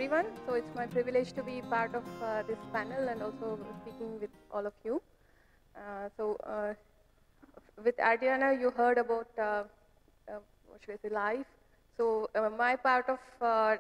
everyone. So it's my privilege to be part of this panel and also speaking with all of you. With Adriana, you heard about what should I say, life. So my part of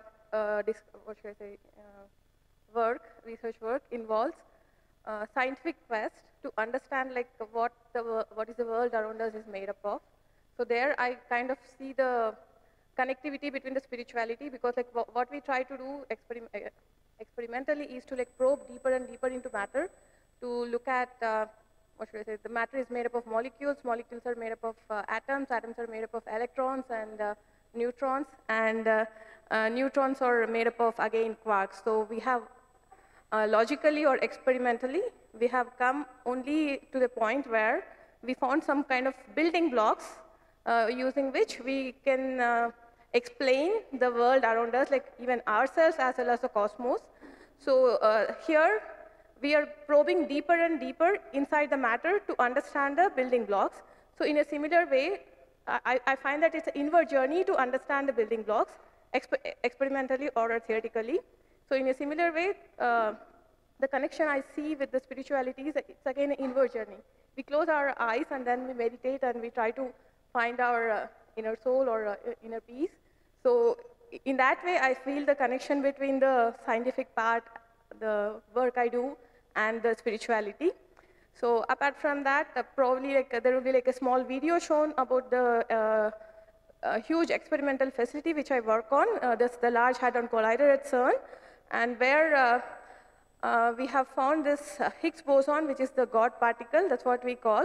research work involves scientific quest to understand like what is the world around us is made up of. So there I kind of see the connectivity between the spirituality, because like what we try to do experimentally is to like probe deeper and deeper into matter to look at the matter is made up of molecules are made up of atoms are made up of electrons and neutrons, and neutrons are made up of again quarks. So we have logically or experimentally we have come only to the point where we found some kind of building blocks using which we can explain the world around us, like even ourselves as well as the cosmos. So here we are probing deeper and deeper inside the matter to understand the building blocks. So in a similar way, I find that it's an inward journey to understand the building blocks, experimentally or theoretically. So in a similar way, the connection I see with the spirituality is it's again an inward journey. We close our eyes and then we meditate and we try to find our inner soul or inner peace. So in that way, I feel the connection between the scientific part, the work I do, and the spirituality. So apart from that, probably like there will be like a small video shown about the huge experimental facility which I work on. That's the Large Hadron Collider at CERN, and where we have found this Higgs boson, which is the God particle. That's what we call.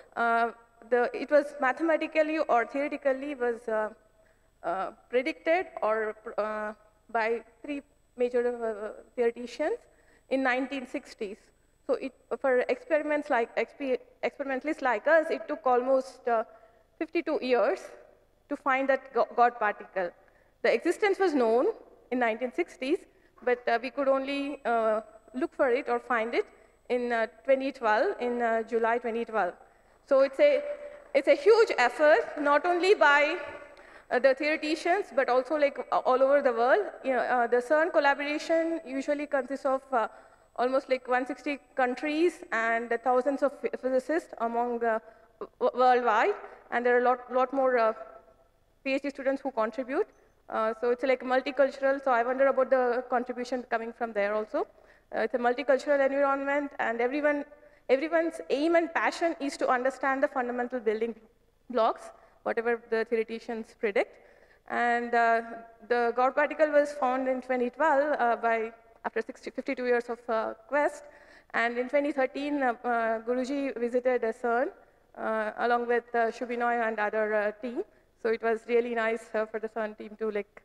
It was mathematically or theoretically was predicted or by three major theoreticians in 1960s. So for experimentalists like us, it took almost 52 years to find that God particle. The existence was known in 1960s, but we could only look for it or find it in 2012, in July 2012. So it's a huge effort, not only by the theoreticians, but also like all over the world. The CERN collaboration usually consists of almost like 160 countries and thousands of physicists among worldwide, and there are a lot more PhD students who contribute. So it's like multicultural. So I wonder about the contribution coming from there also. It's a multicultural environment, and everyone's aim and passion is to understand the fundamental building blocks, whatever the theoreticians predict. And the God particle was found in 2012 after 52 years of quest. And in 2013, Guruji visited CERN along with Shubinoy and other team. So it was really nice for the CERN team to like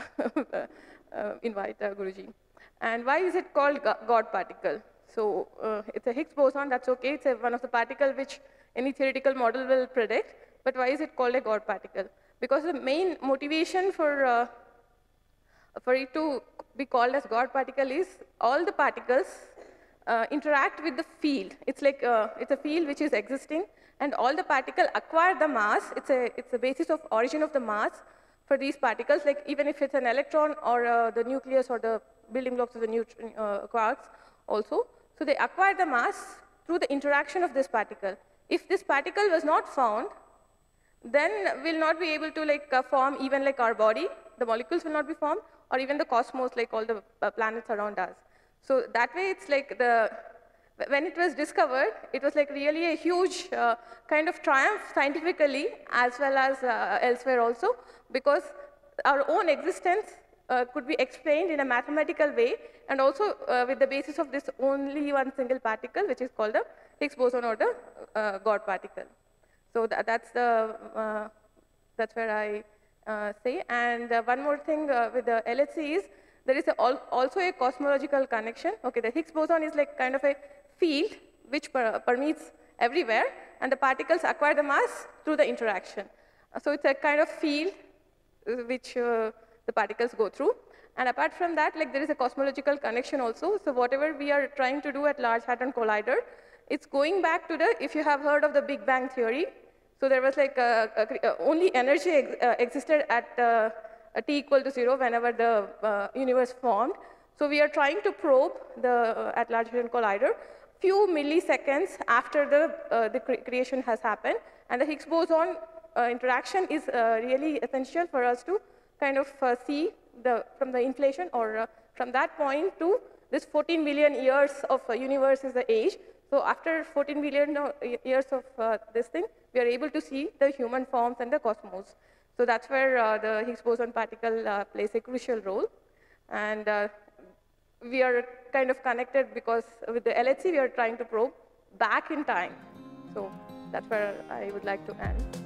invite Guruji. And why is it called God particle? So it's a Higgs boson, that's okay. It's one of the particles which any theoretical model will predict. But why is it called a God particle? Because the main motivation for it to be called as God particle is all the particles interact with the field. It's like it's a field which is existing, and all the particles acquire the mass. It's a basis of origin of the mass for these particles. Like even if it's an electron or the nucleus or the building blocks of the quarks also. So they acquire the mass through the interaction of this particle. If this particle was not found, then we'll not be able to like form even like our body. The molecules will not be formed, or even the cosmos, like all the planets around us. So that way, it's like when it was discovered, it was like really a huge kind of triumph scientifically as well as elsewhere also, because our own existence could be explained in a mathematical way, and also with the basis of this only one single particle, which is called the Higgs boson or the God particle. So that's where I say. And one more thing with the LHC is there is also a cosmological connection. Okay, the Higgs boson is like kind of a field which permeates everywhere, and the particles acquire the mass through the interaction. So it's a kind of field which the particles go through. And apart from that, like there is a cosmological connection also. So whatever we are trying to do at Large Hadron Collider, it's going back to if you have heard of the Big Bang theory. So there was like only energy existed at t equal to 0 whenever the universe formed. So we are trying to probe the at Large Hadron Collider few milliseconds after the creation has happened. And the Higgs boson interaction is really essential for us to kind of see from the inflation or from that point to this 14 billion years of universe is the age. So after 14 billion years of this thing, we are able to see the human forms and the cosmos. So that's where the Higgs boson particle plays a crucial role. And we are kind of connected because with the LHC, we are trying to probe back in time. So that's where I would like to end.